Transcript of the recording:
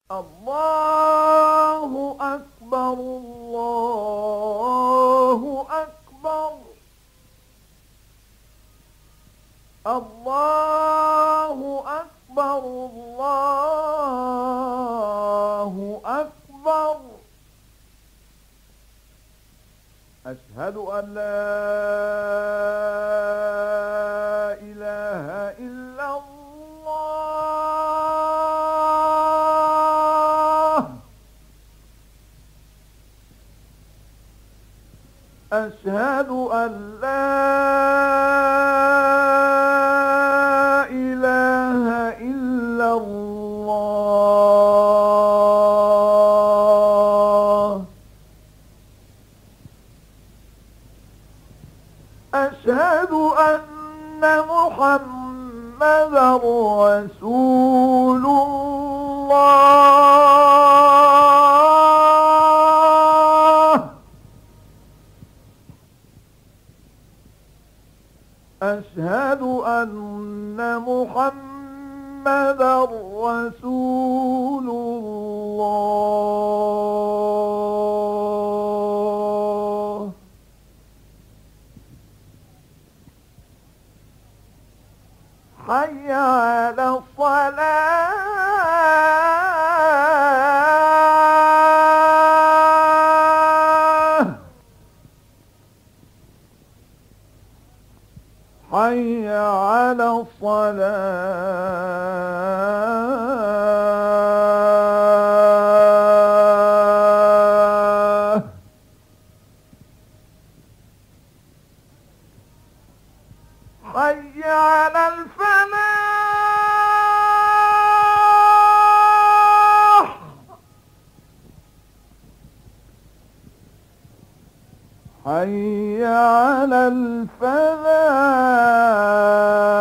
الله أكبر الله أكبر الله أكبر الله أكبر. أشهد أن لا إله إلا الله. أشهد أن لا إله إلا الله. أشهد أن محمدا رسول الله. أشهد أن محمدا رسول الله. حي على الصلاة. حي على الصلاة. حي على الفلاح. حي على الفلاح.